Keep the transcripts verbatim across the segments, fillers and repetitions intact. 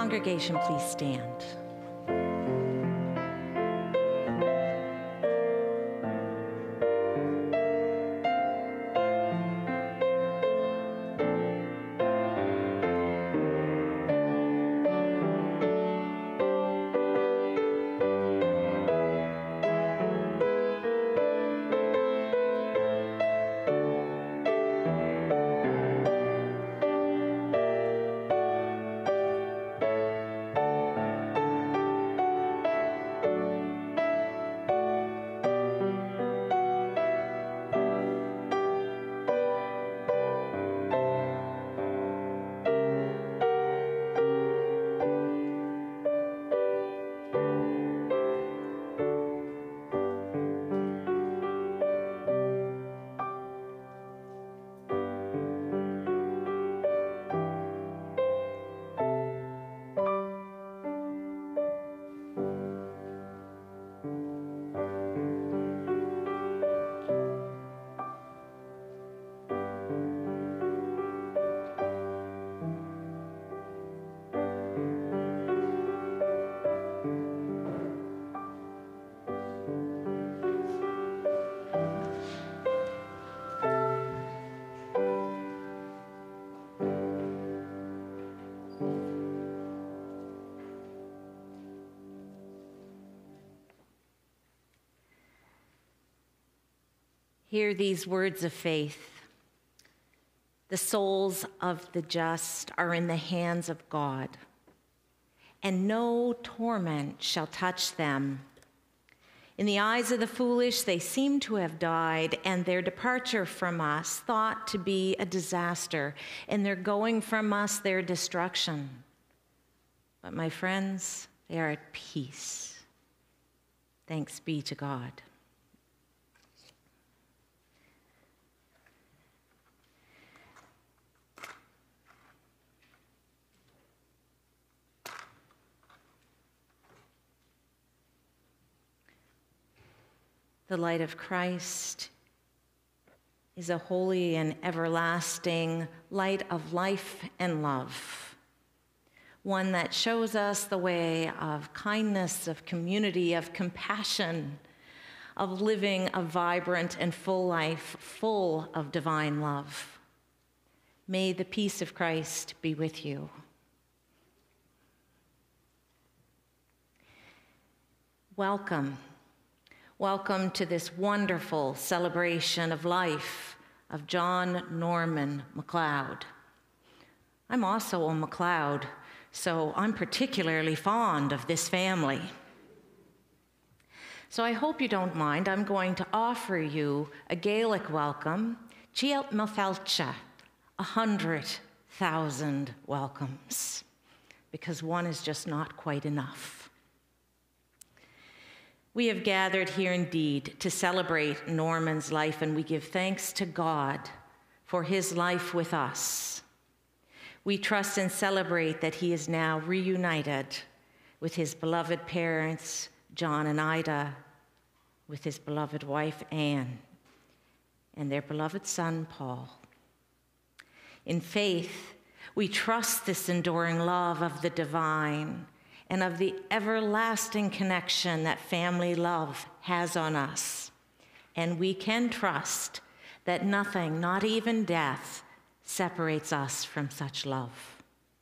congregation please stand? Hear these words of faith. The souls of the just are in the hands of God, and no torment shall touch them. In the eyes of the foolish, they seem to have died, and their departure from us thought to be a disaster, and their going from us their destruction. But my friends, they are at peace. Thanks be to God. The light of Christ is a holy and everlasting light of life and love, one that shows us the way of kindness, of community, of compassion, of living a vibrant and full life, full of divine love. May the peace of Christ be with you. Welcome. Welcome to this wonderful celebration of life of John Norman MacLeod. I'm also a MacLeod, so I'm particularly fond of this family. So I hope you don't mind. I'm going to offer you a Gaelic welcome, Chielt Mafalcha, a hundred thousand welcomes, because one is just not quite enough. We have gathered here indeed to celebrate Norman's life, and we give thanks to God for his life with us. We trust and celebrate that he is now reunited with his beloved parents, John and Ida, with his beloved wife, Anne, and their beloved son, Paul. In faith, we trust this enduring love of the divine and of the everlasting connection that family love has on us. And we can trust that nothing, not even death, separates us from such love.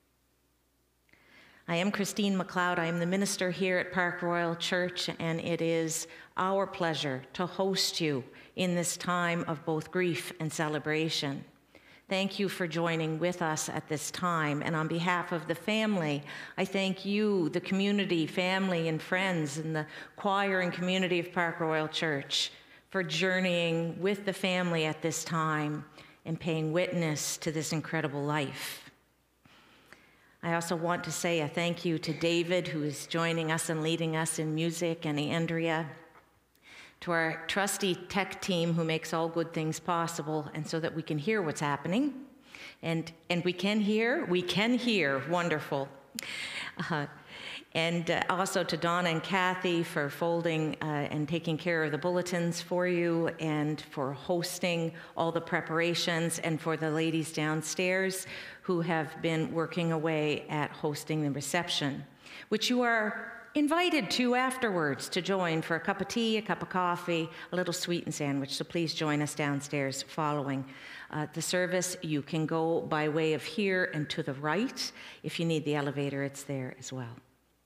I am Christine MacLeod. I am the minister here at Park Royal Church, and it is our pleasure to host you in this time of both grief and celebration. Thank you for joining with us at this time. And on behalf of the family, I thank you, the community, family, and friends, and the choir and community of Park Royal Church for journeying with the family at this time and paying witness to this incredible life. I also want to say a thank you to David, who is joining us and leading us in music, and Andrea, to our trusty tech team who makes all good things possible, and so that we can hear what's happening. And, and we can hear, we can hear, wonderful. Uh, And uh, also to Donna and Kathy for folding uh, and taking care of the bulletins for you, and for hosting all the preparations, and for the ladies downstairs who have been working away at hosting the reception, which you are invited to afterwards to join for a cup of tea, a cup of coffee, a little sweetened sandwich. So please join us downstairs following uh, the service. You can go by way of here and to the right. If you need the elevator, it's there as well.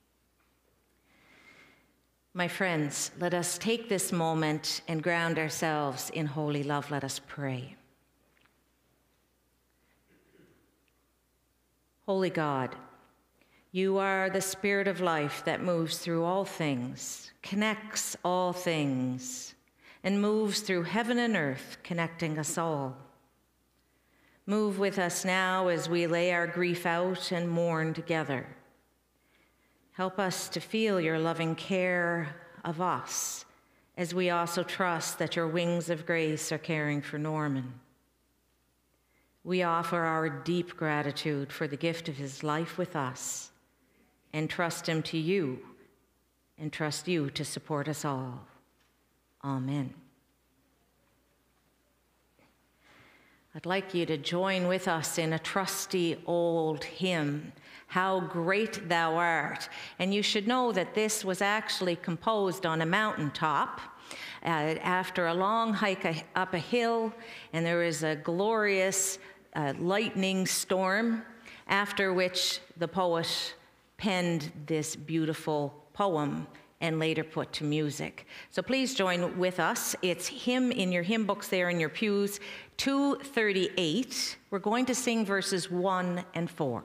My friends, let us take this moment and ground ourselves in holy love. Let us pray. Holy God, you are the Spirit of life that moves through all things, connects all things, and moves through heaven and earth, connecting us all. Move with us now as we lay our grief out and mourn together. Help us to feel your loving care of us, as we also trust that your wings of grace are caring for Norman. We offer our deep gratitude for the gift of his life with us, and trust him to you, and trust you to support us all. Amen. I'd like you to join with us in a trusty old hymn, How Great Thou Art. And you should know that this was actually composed on a mountaintop uh, after a long hike up a hill, and there was a glorious uh, lightning storm, after which the poet penned this beautiful poem and later put to music. So please join with us. It's hymn in your hymn books there in your pews, two thirty-eight. We're going to sing verses one and four.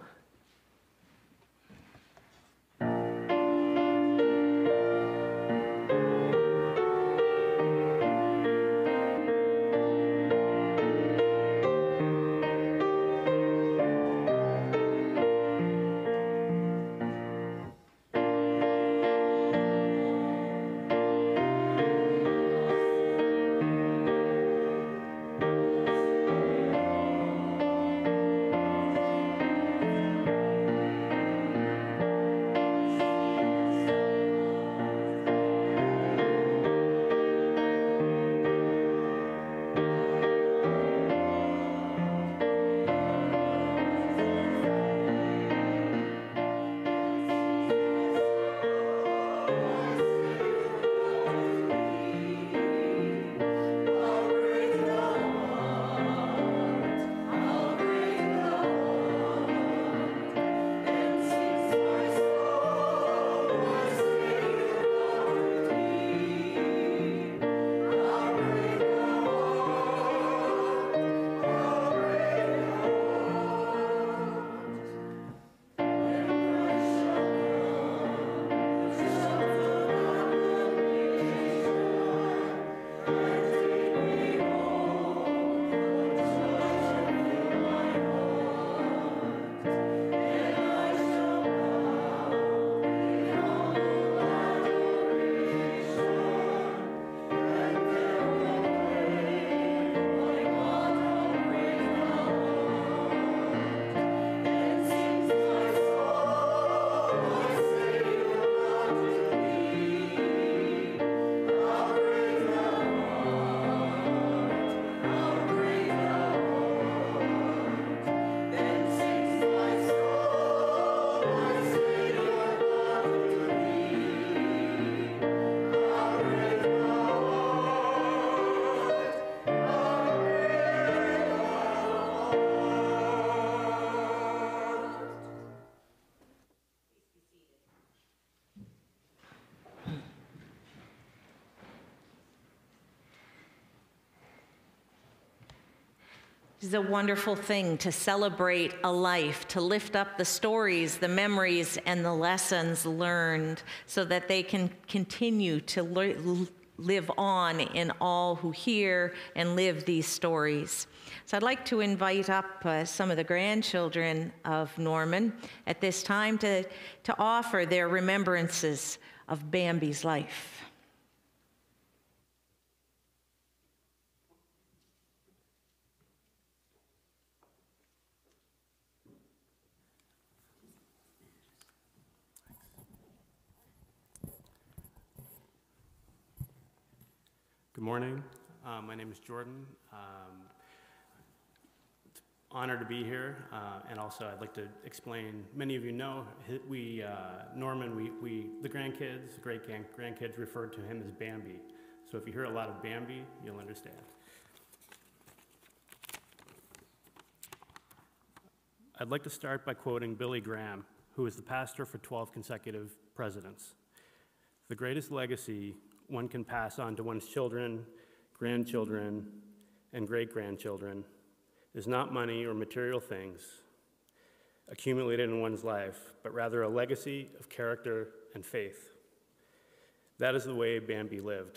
It's a wonderful thing to celebrate a life, to lift up the stories, the memories, and the lessons learned so that they can continue to li- live on in all who hear and live these stories. So I'd like to invite up uh, some of the grandchildren of Norman at this time to, to offer their remembrances of Bambi's life. Good morning. Uh, my name is Jordan. Um, it's an honor to be here, uh, and also I'd like to explain. Many of you know we uh, Norman. We, we the grandkids, the great grandkids, referred to him as Bambi. So if you hear a lot of Bambi, you'll understand. I'd like to start by quoting Billy Graham, who was the pastor for twelve consecutive presidents. The greatest legacy one can pass on to one's children, grandchildren, and great-grandchildren is not money or material things accumulated in one's life, but rather a legacy of character and faith. That is the way Bambi lived.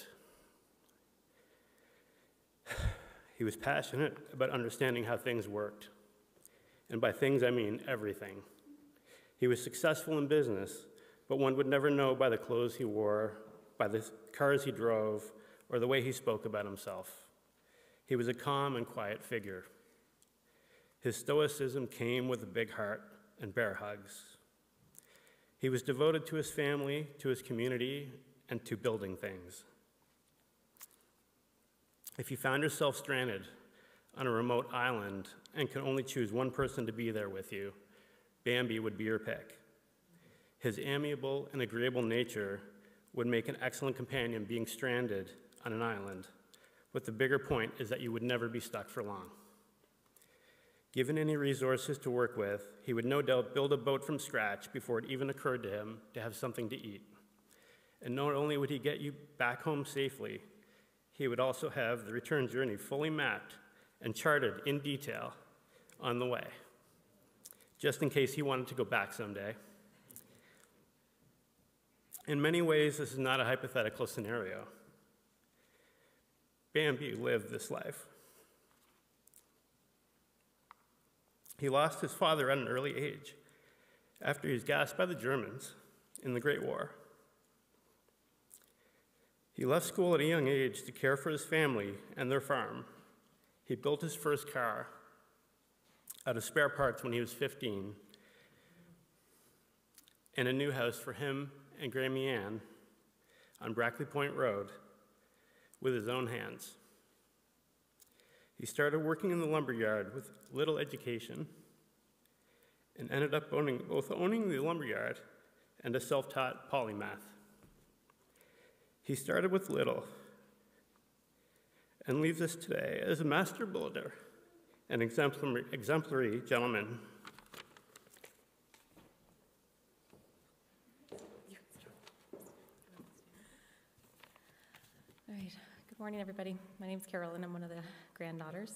He was passionate about understanding how things worked. And by things, I mean everything. He was successful in business, but one would never know by the clothes he wore, by the cars he drove, or the way he spoke about himself. He was a calm and quiet figure. His stoicism came with a big heart and bear hugs. He was devoted to his family, to his community, and to building things. If you found yourself stranded on a remote island and could only choose one person to be there with you, Bambi would be your pick. His amiable and agreeable nature would make an excellent companion being stranded on an island, but the bigger point is that you would never be stuck for long. Given any resources to work with, he would no doubt build a boat from scratch before it even occurred to him to have something to eat. And not only would he get you back home safely, he would also have the return journey fully mapped and charted in detail on the way, just in case he wanted to go back someday. In many ways, this is not a hypothetical scenario. Bambi lived this life. He lost his father at an early age after he was gassed by the Germans in the Great War. He left school at a young age to care for his family and their farm. He built his first car out of spare parts when he was fifteen, and a new house for him and Grammy Ann on Brackley Point Road with his own hands. He started working in the lumberyard with little education and ended up owning, both owning the lumberyard and a self-taught polymath. He started with little and leaves us today as a master builder, an exemplary, exemplary gentleman. All right, good morning, everybody. My name's Carol, and I'm one of the granddaughters.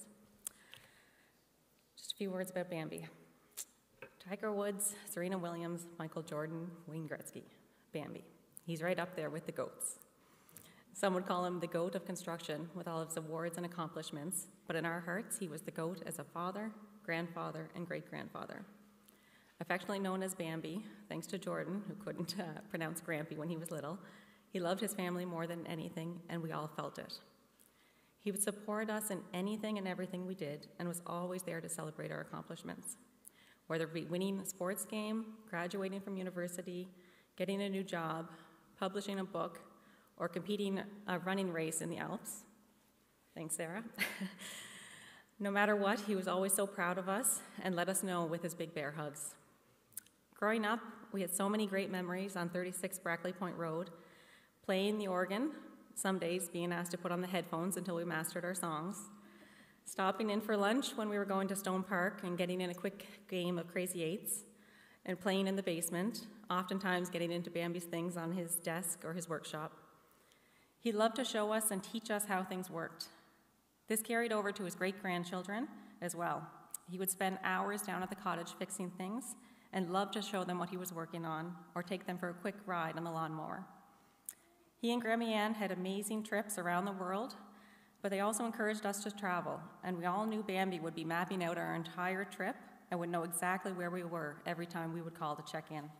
Just a few words about Bambi. Tiger Woods, Serena Williams, Michael Jordan, Wayne Gretzky. Bambi. He's right up there with the GOATs. Some would call him the GOAT of construction with all of his awards and accomplishments, but in our hearts, he was the GOAT as a father, grandfather, and great-grandfather. Affectionately known as Bambi, thanks to Jordan, who couldn't uh, pronounce Grampy when he was little, he loved his family more than anything, and we all felt it. He would support us in anything and everything we did, and was always there to celebrate our accomplishments. Whether it be winning a sports game, graduating from university, getting a new job, publishing a book, or competing a running race in the Alps. Thanks, Sarah. No matter what, he was always so proud of us and let us know with his big bear hugs. Growing up, we had so many great memories on thirty-six Brackley Point Road, playing the organ, some days being asked to put on the headphones until we mastered our songs, stopping in for lunch when we were going to Stone Park and getting in a quick game of Crazy Eights, and playing in the basement, oftentimes getting into Bambi's things on his desk or his workshop. He loved to show us and teach us how things worked. This carried over to his great-grandchildren as well. He would spend hours down at the cottage fixing things and loved to show them what he was working on or take them for a quick ride on the lawnmower. He and Grammy Ann had amazing trips around the world, but they also encouraged us to travel, and we all knew Bambi would be mapping out our entire trip and would know exactly where we were every time we would call to check in.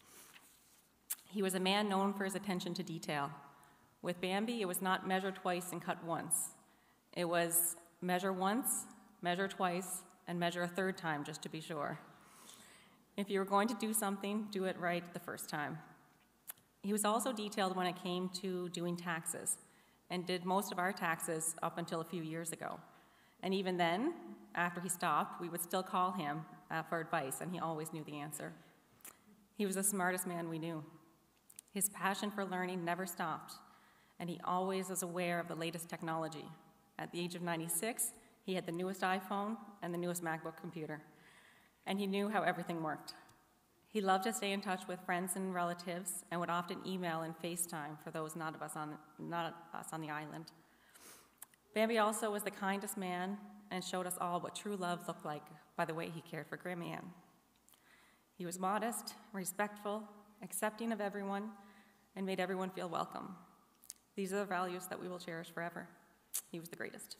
He was a man known for his attention to detail. With Bambi, it was not measure twice and cut once. It was measure once, measure twice, and measure a third time, just to be sure. If you were going to do something, do it right the first time. He was also detailed when it came to doing taxes, and did most of our taxes up until a few years ago. And even then, after he stopped, we would still call him uh, for advice, and he always knew the answer. He was the smartest man we knew. His passion for learning never stopped, and he always was aware of the latest technology. At the age of ninety-six, he had the newest iPhone and the newest MacBook computer, and he knew how everything worked. He loved to stay in touch with friends and relatives and would often email and FaceTime for those not of us on, not us on the island. Bambi also was the kindest man and showed us all what true love looked like by the way he cared for Grandma Ann. He was modest, respectful, accepting of everyone, and made everyone feel welcome. These are the values that we will cherish forever. He was the greatest.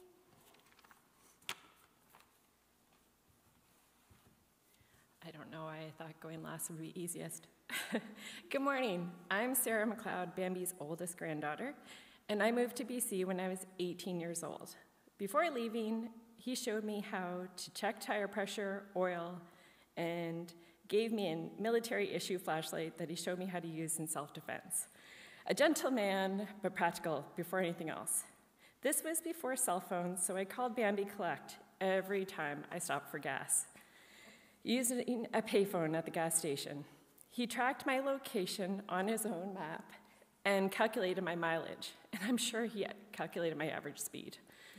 I don't know why I thought going last would be easiest. Good morning. I'm Sarah McLeod, Bambi's oldest granddaughter, and I moved to B C when I was eighteen years old. Before leaving, he showed me how to check tire pressure, oil, and gave me a military-issue flashlight that he showed me how to use in self-defense. A gentle man, but practical before anything else. This was before cell phones, so I called Bambi Collect every time I stopped for gas, using a payphone at the gas station. He tracked my location on his own map and calculated my mileage, and I'm sure he had calculated my average speed.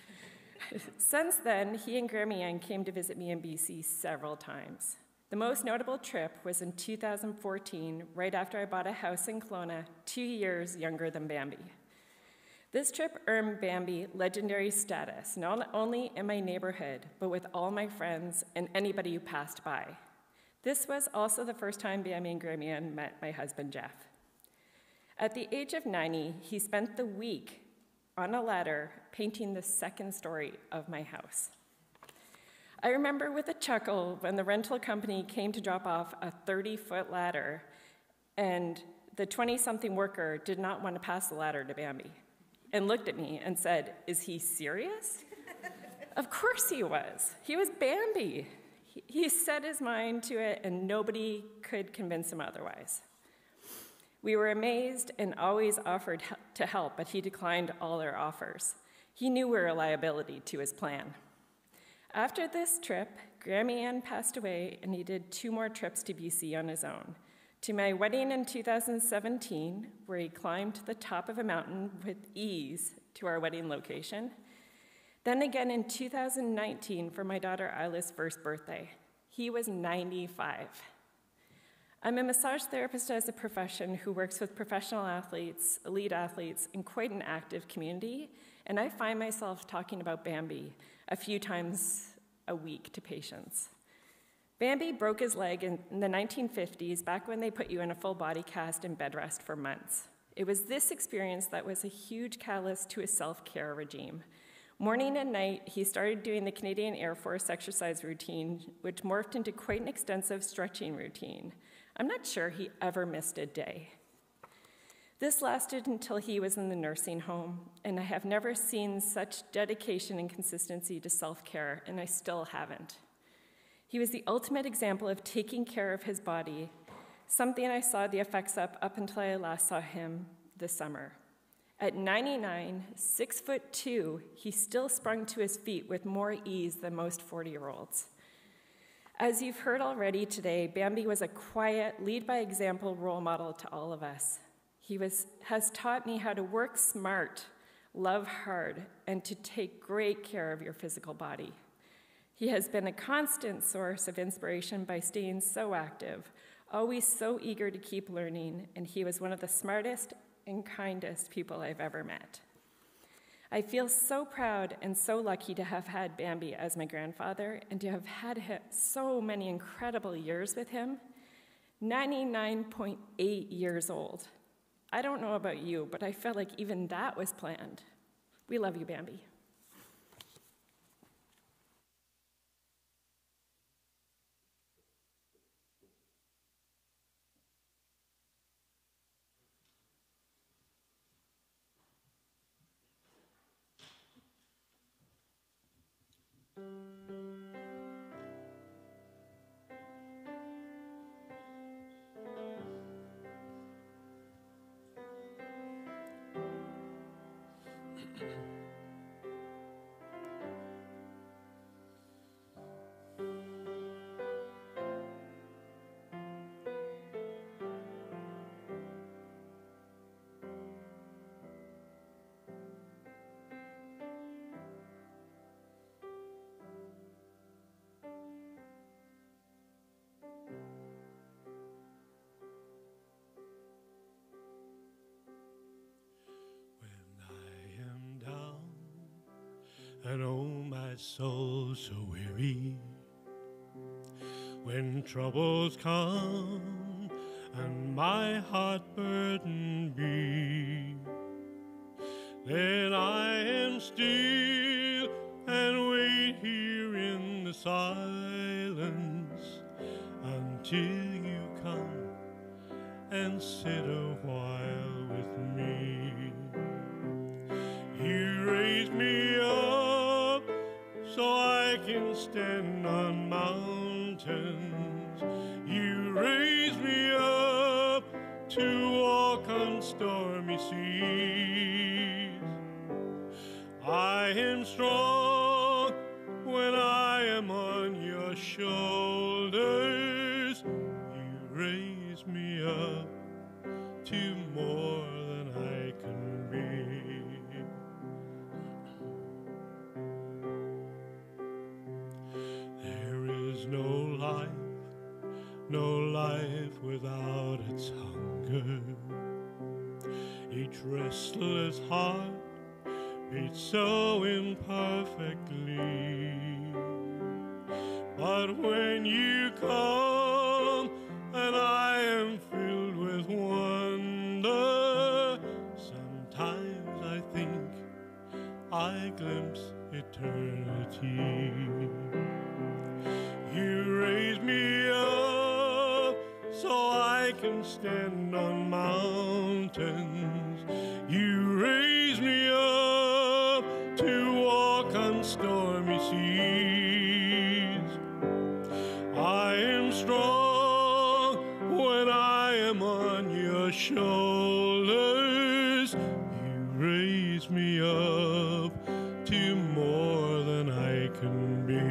Since then, he and Grandma Ann came to visit me in B C several times. The most notable trip was in two thousand fourteen, right after I bought a house in Kelowna, two years younger than Bambi. This trip earned Bambi legendary status, not only in my neighborhood, but with all my friends and anybody who passed by. This was also the first time Bambi and Grandma Ann met my husband, Jeff. At the age of ninety, he spent the week on a ladder painting the second story of my house. I remember with a chuckle when the rental company came to drop off a thirty-foot ladder, and the twenty-something worker did not want to pass the ladder to Bambi, and looked at me and said, "Is he serious?" Of course he was. He was Bambi. He, he set his mind to it, and nobody could convince him otherwise. We were amazed and always offered to help, but he declined all our offers. He knew we were a liability to his plan. After this trip, Grandma Ann passed away, and he did two more trips to B C on his own. To my wedding in two thousand seventeen, where he climbed to the top of a mountain with ease to our wedding location. Then again in two thousand nineteen for my daughter Isla's first birthday. He was ninety-five. I'm a massage therapist as a profession who works with professional athletes, elite athletes, in quite an active community, and I find myself talking about Bambi a few times a week to patients. Bambi broke his leg in the nineteen fifties, back when they put you in a full body cast in bed rest for months. It was this experience that was a huge catalyst to his self-care regime. Morning and night, he started doing the Canadian Air Force exercise routine, which morphed into quite an extensive stretching routine. I'm not sure he ever missed a day. This lasted until he was in the nursing home, and I have never seen such dedication and consistency to self-care, and I still haven't. He was the ultimate example of taking care of his body, something I saw the effects of up until I last saw him this summer. At ninety-nine, six foot two, he still sprung to his feet with more ease than most forty-year-olds. As you've heard already today, Bambi was a quiet, lead-by-example role model to all of us. He was, has taught me how to work smart, love hard, and to take great care of your physical body. He has been a constant source of inspiration by staying so active, always so eager to keep learning, and he was one of the smartest and kindest people I've ever met. I feel so proud and so lucky to have had Bambi as my grandfather and to have had so many incredible years with him. ninety-nine point eight years old. I don't know about you, but I felt like even that was planned. We love you, Bambi. soul so weary. When troubles come and my heart burdened be, then I am still and wait here in the silence until you come and sit a while with me. You raise me up so I can stand on mountains. You raise me up to walk on stormy seas. I am strong when I am on your shoulders. You raise me up to more than I can be. There is no life, no life without its hunger. Each restless heart beats so imperfectly. But when you come and I am filled with wonder, sometimes I think I glimpse eternity. You raise me up so I can stand on mountains. You raise me up to walk on stormy seas. I am strong when I am on your shoulders. You raise me up to more than I can be.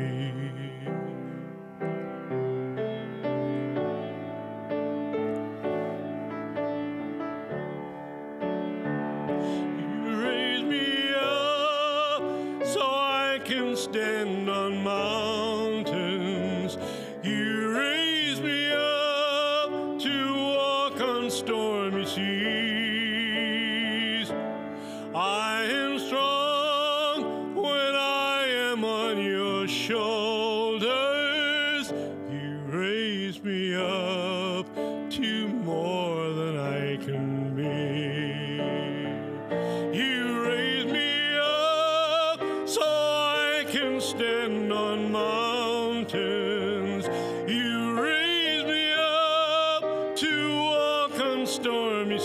Stand on mountains. You raise me up to walk on stormy seas. I am strong when I am on your shoulders. You raise me up to more than I can be. You raise me up so I can stand on mountains. You raise me up to walk on stormy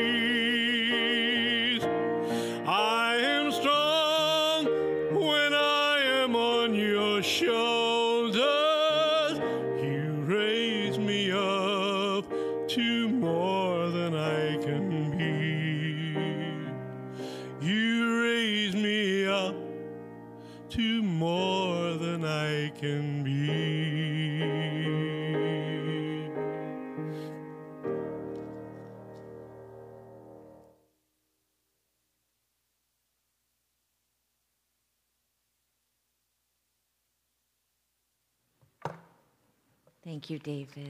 seas. I am strong when I am on your shoulders. You raise me up to more than I can be. You raise me up to more than I can be. Thank you, David.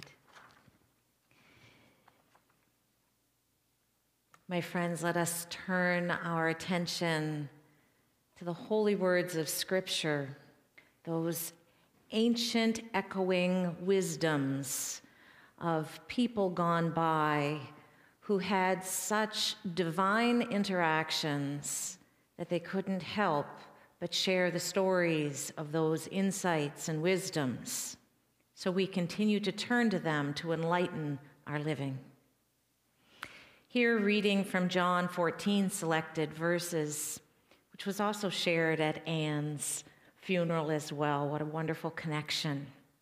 My friends, let us turn our attention to the holy words of Scripture, those ancient echoing wisdoms of people gone by who had such divine interactions that they couldn't help but share the stories of those insights and wisdoms. So we continue to turn to them to enlighten our living. Here, reading from John fourteen selected verses, which was also shared at Anne's funeral as well. What a wonderful connection.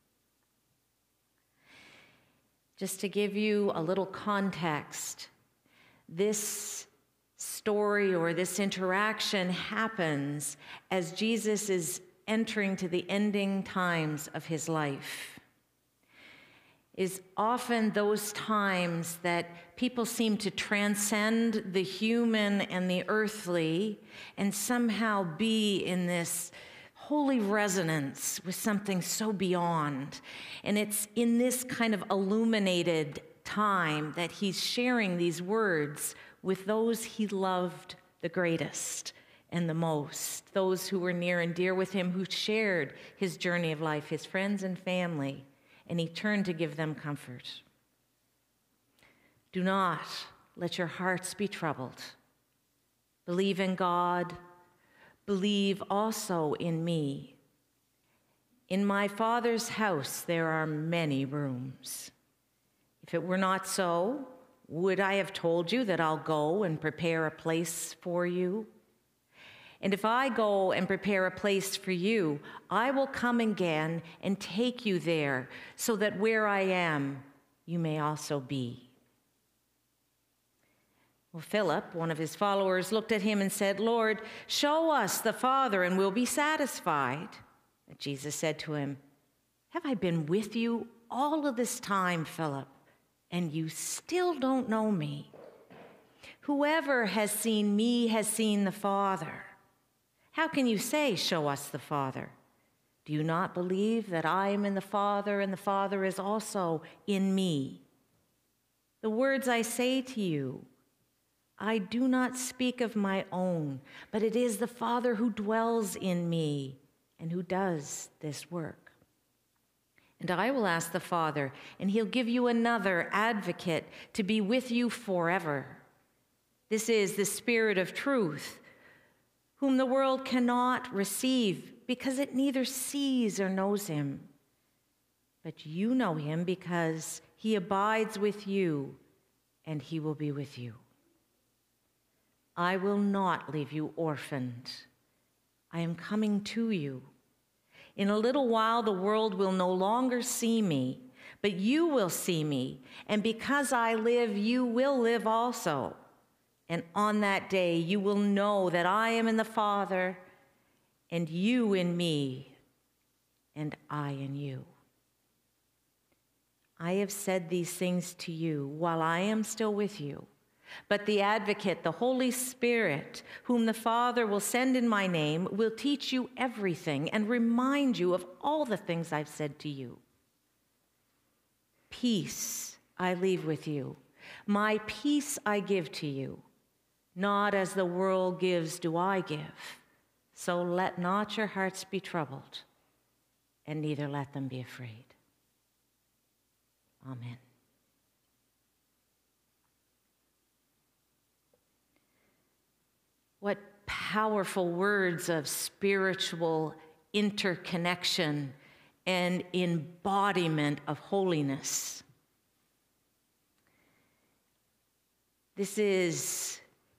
Just to give you a little context, this story or this interaction happens as Jesus is entering to the ending times of his life. Is often those times that people seem to transcend the human and the earthly and somehow be in this holy resonance with something so beyond. And it's in this kind of illuminated time that he's sharing these words with those he loved the greatest. and the most, those who were near and dear with him, who shared his journey of life, his friends and family, and he turned to give them comfort. Do not let your hearts be troubled. Believe in God. Believe also in me. In my Father's house there are many rooms. If it were not so, would I have told you that I'll go and prepare a place for you? And if I go and prepare a place for you, I will come again and take you there, so that where I am, you may also be. Well, Philip, one of his followers, looked at him and said, Lord, show us the Father and we'll be satisfied. And Jesus said to him, have I been with you all of this time, Philip, and you still don't know me? Whoever has seen me has seen the Father. How can you say, show us the Father? Do you not believe that I am in the Father and the Father is also in me? The words I say to you, I do not speak of my own, but it is the Father who dwells in me and who does this work. And I will ask the Father, and he'll give you another advocate to be with you forever. This is the Spirit of truth, whom the world cannot receive because it neither sees or knows him. But you know him because he abides with you, and he will be with you. I will not leave you orphaned. I am coming to you. In a little while, the world will no longer see me, but you will see me, and because I live, you will live also. And on that day, you will know that I am in the Father, and you in me, and I in you. I have said these things to you while I am still with you. But the Advocate, the Holy Spirit, whom the Father will send in my name, will teach you everything and remind you of all the things I've said to you. Peace I leave with you. My peace I give to you. Not as the world gives do I give. So let not your hearts be troubled, and neither let them be afraid. Amen. What powerful words of spiritual interconnection and embodiment of holiness. This is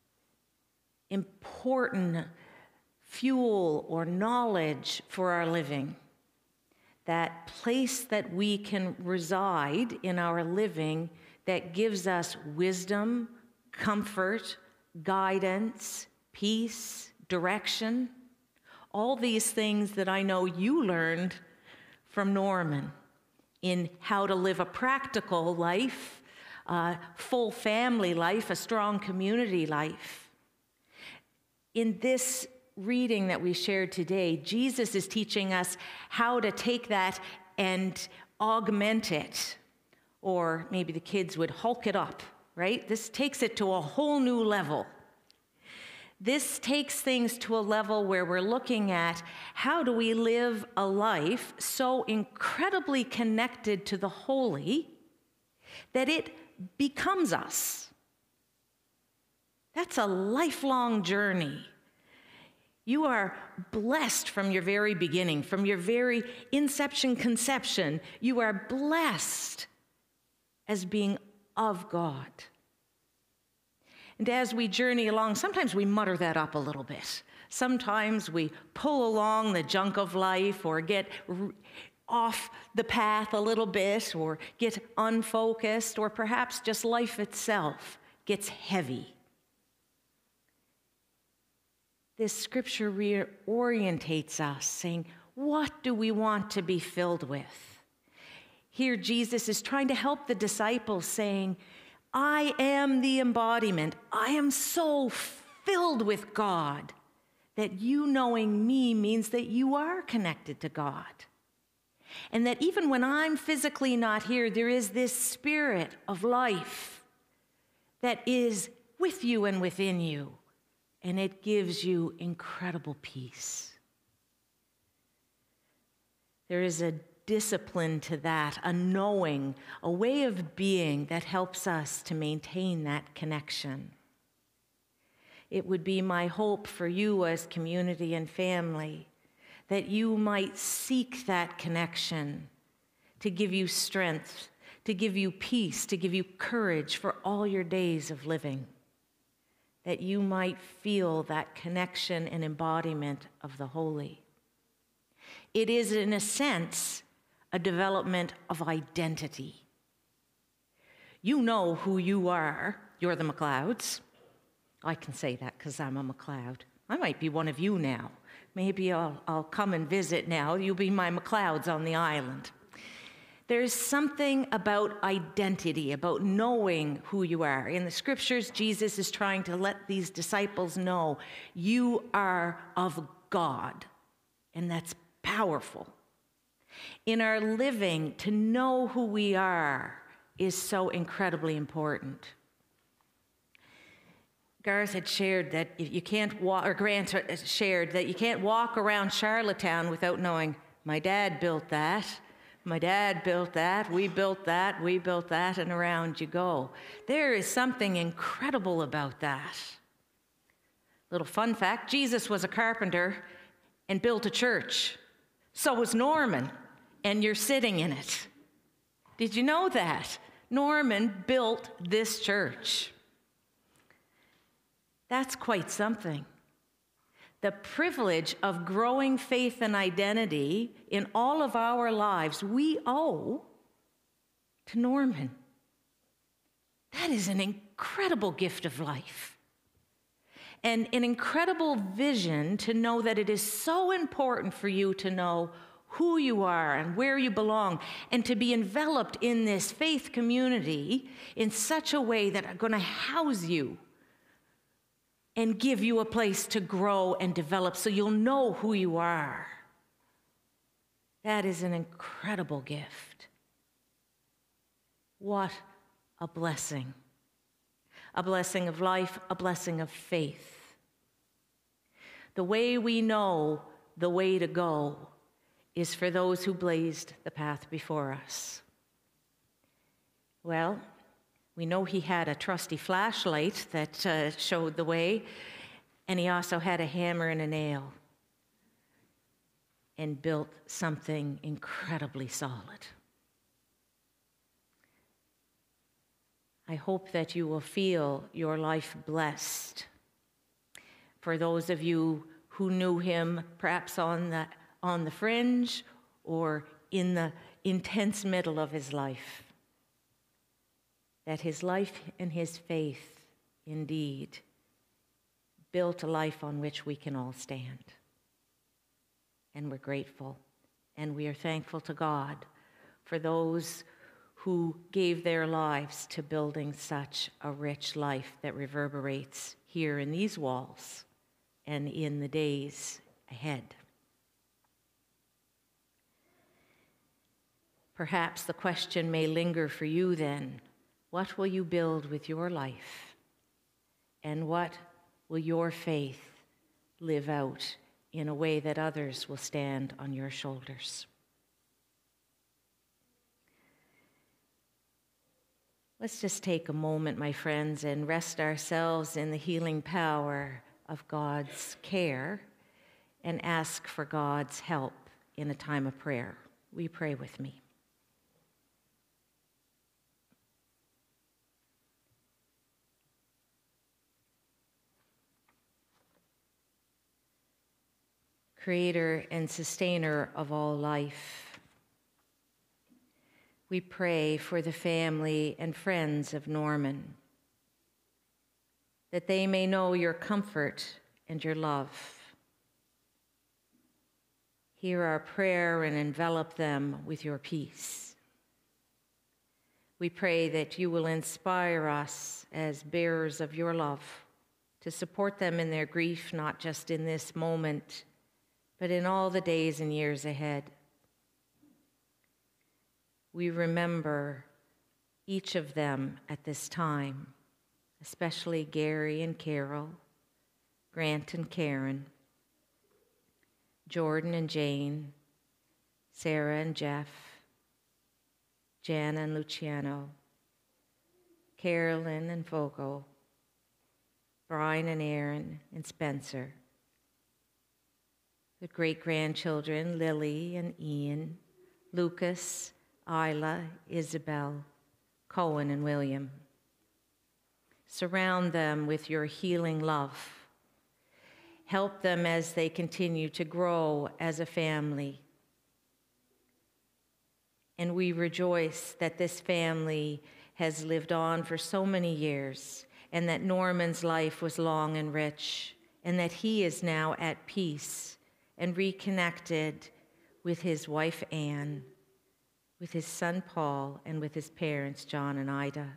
important fuel or knowledge for our living. That place that we can reside in our living that gives us wisdom, comfort, guidance, peace, direction, all these things that I know you learned from Norman in how to live a practical life, a full family life, a strong community life. In this reading that we shared today, Jesus is teaching us how to take that and augment it, or maybe the kids would hulk it up, right? This takes it to a whole new level. This takes things to a level where we're looking at how do we live a life so incredibly connected to the holy that it becomes us. That's a lifelong journey. You are blessed from your very beginning, from your very inception, conception. You are blessed as being of God. And as we journey along, sometimes we mutter that up a little bit. Sometimes we pull along the junk of life or get off the path a little bit or get unfocused, or perhaps just life itself gets heavy. This scripture reorientates us, saying, what do we want to be filled with? Here Jesus is trying to help the disciples, saying, I am the embodiment. I am so filled with God that you knowing me means that you are connected to God. And that even when I'm physically not here, there is this spirit of life that is with you and within you. and it gives you incredible peace. There is a discipline to that, a knowing, a way of being that helps us to maintain that connection. It would be my hope for you as community and family that you might seek that connection to give you strength, to give you peace, to give you courage for all your days of living, that you might feel that connection and embodiment of the holy. It is, in a sense, a development of identity. You know who you are. You're the MacLeods. I can say that because I'm a MacLeod. I might be one of you now. Maybe I'll, I'll come and visit now. You'll be my MacLeods on the island. There's something about identity, about knowing who you are. In the scriptures, Jesus is trying to let these disciples know you are of God, and that's powerful. In our living, to know who we are is so incredibly important. Garth had shared that you can't walk, or Grant shared that you can't walk around Charlottetown without knowing, my dad built that, my dad built that, we built that, we built that, and around you go. There is something incredible about that. Little fun fact, Jesus was a carpenter and built a church. So was Norman, and you're sitting in it. Did you know that? Norman built this church. That's quite something. The privilege of growing faith and identity in all of our lives, we owe to Norman. That is an incredible gift of life. And an incredible vision to know that it is so important for you to know who you are and where you belong, and to be enveloped in this faith community in such a way that are going to house you and give you a place to grow and develop so you'll know who you are. That is an incredible gift. What a blessing. A blessing of life, a blessing of faith. The way we know the way to go is for those who blazed the path before us. Well, we know he had a trusty flashlight that uh, showed the way, and he also had a hammer and a nail and built something incredibly solid. I hope that you will feel your life blessed. For those of you who knew him perhaps on the, on the fringe or in the intense middle of his life, that his life and his faith indeed built a life on which we can all stand. And we're grateful, and we are thankful to God for those who gave their lives to building such a rich life that reverberates here in these walls and in the days ahead. Perhaps the question may linger for you then, what will you build with your life? And what will your faith live out in a way that others will stand on your shoulders? Let's just take a moment, my friends, and rest ourselves in the healing power of God's care and ask for God's help in a time of prayer. Will you pray with me? Creator and sustainer of all life, we pray for the family and friends of Norman, that they may know your comfort and your love. Hear our prayer and envelop them with your peace. We pray that you will inspire us as bearers of your love to support them in their grief, not just in this moment, but in all the days and years ahead. We remember each of them at this time, especially Gary and Carol, Grant and Karen, Jordan and Jane, Sarah and Jeff, Jana and Luciano, Carolyn and Fogo, Brian and Aaron and Spencer, the great-grandchildren Lily and Ian, Lucas, Isla, Isabel, Cohen and William. Surround them with your healing love. Help them as they continue to grow as a family. And we rejoice that this family has lived on for so many years, and that Norman's life was long and rich, and that he is now at peace and reconnected with his wife Anne, with his son Paul, and with his parents John and Ida.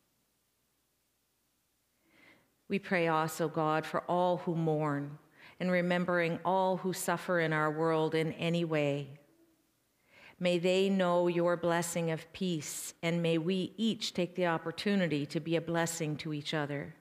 We pray also, God, for all who mourn, and remembering all who suffer in our world in any way. May they know your blessing of peace, and may we each take the opportunity to be a blessing to each other.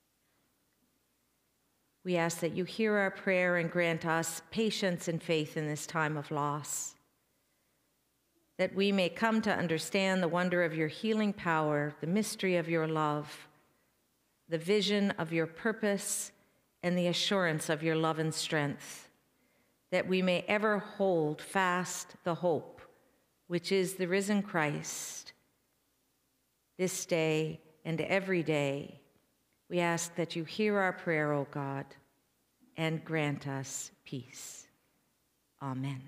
We ask that you hear our prayer and grant us patience and faith in this time of loss, that we may come to understand the wonder of your healing power, the mystery of your love, the vision of your purpose, and the assurance of your love and strength, that we may ever hold fast the hope, which is the risen Christ, this day and every day. We ask that you hear our prayer, O God, and grant us peace. Amen.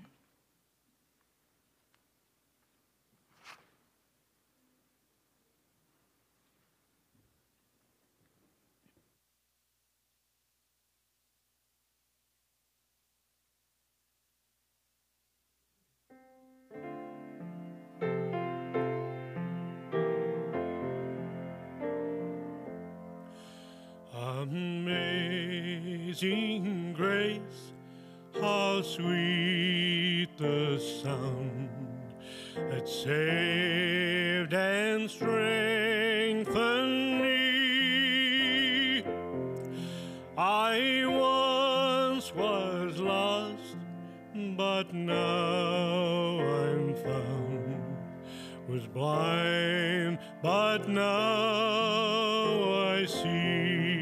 Amazing grace, how sweet the sound that saved and strengthened me. I once was lost, but now I'm found, was blind, but now I see.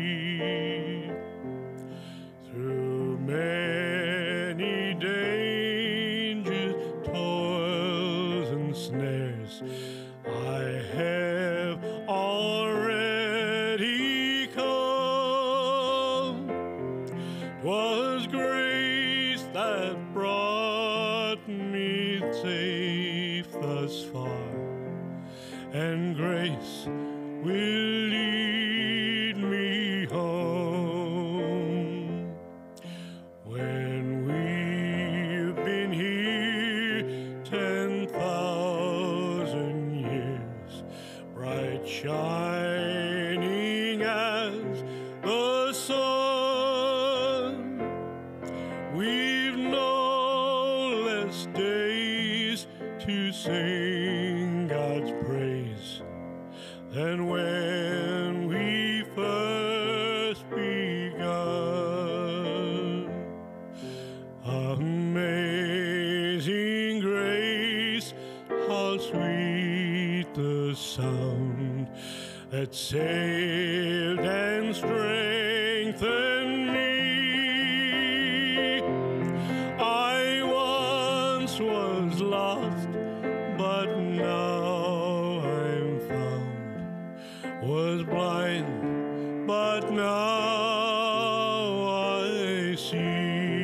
Through many dangers, toils, and snares, I have already come. 'Twas grace that brought me safe thus far, and grace will lead me home. When we've been here ten thousand years, bright shining as the sun, we've no less days to sing God's praise than when we first begun. Amazing grace, how sweet the sound that saved and strengthened me. I once was lost, but now I'm found, was blind, but now I see.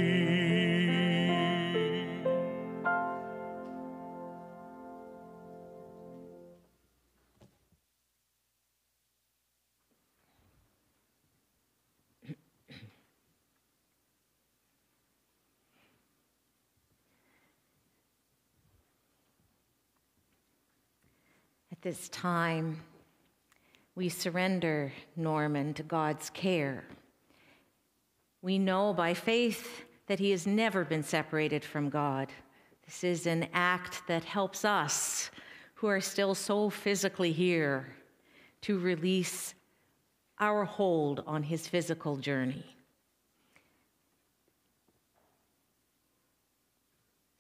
At this time, we surrender Norman to God's care. We know by faith that he has never been separated from God. This is an act that helps us, who are still so physically here, to release our hold on his physical journey.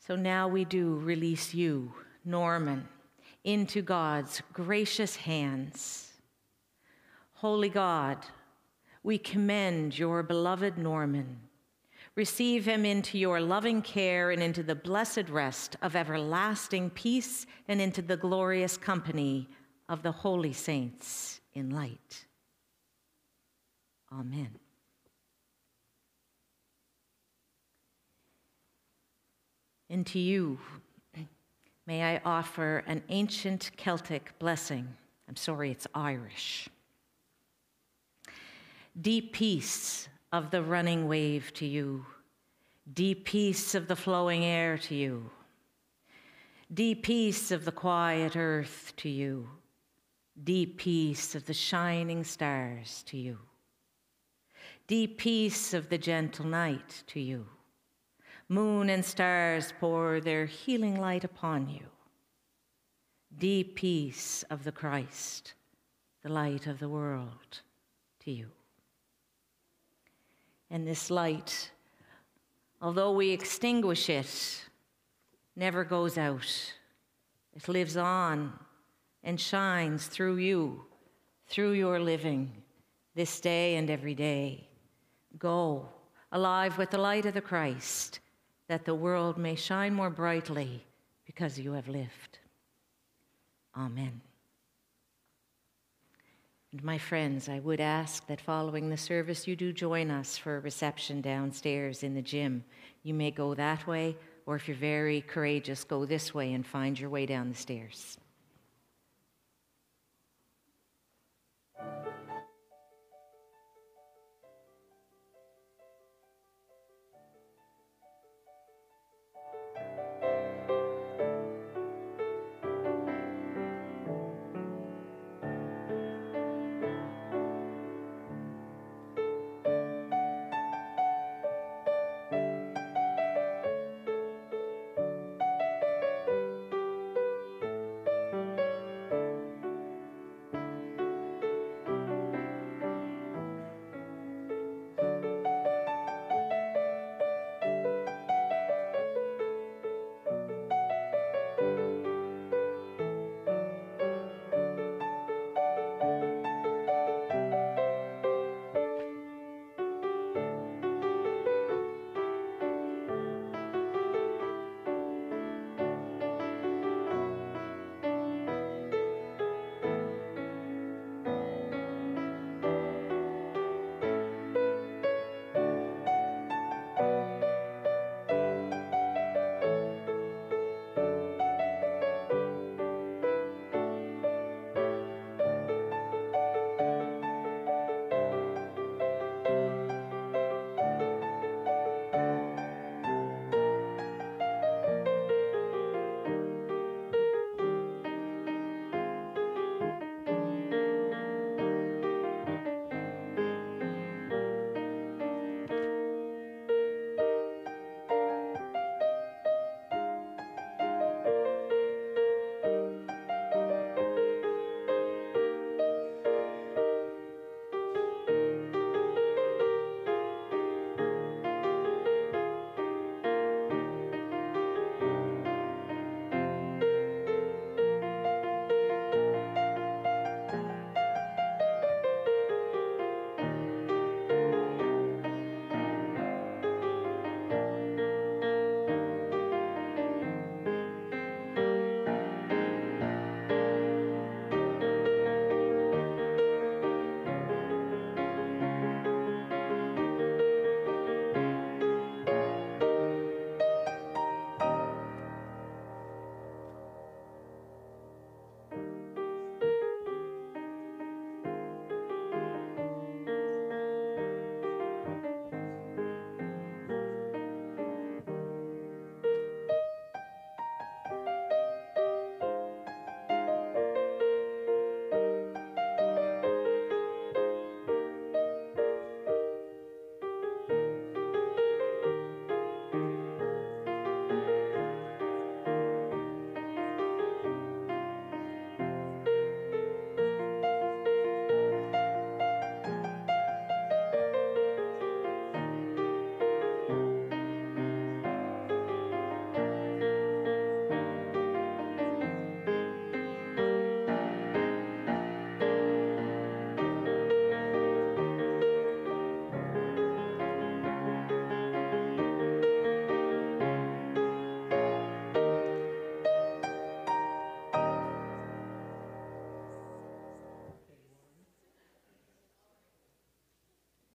So now we do release you, Norman, into God's gracious hands. Holy God, we commend your beloved Norman. Receive him into your loving care and into the blessed rest of everlasting peace and into the glorious company of the holy saints in light. Amen. And to you, may I offer an ancient Celtic blessing. I'm sorry, it's Irish. Deep peace of the running wave to you. Deep peace of the flowing air to you. Deep peace of the quiet earth to you. Deep peace of the shining stars to you. Deep peace of the gentle night to you. Moon and stars pour their healing light upon you. Deep peace of the Christ, the light of the world, to you. And this light, although we extinguish it, never goes out. It lives on and shines through you, through your living, this day and every day. Go, alive with the light of the Christ, that the world may shine more brightly because you have lived. Amen. And my friends, I would ask that following the service, you do join us for a reception downstairs in the gym. You may go that way, or if you're very courageous, go this way and find your way down the stairs.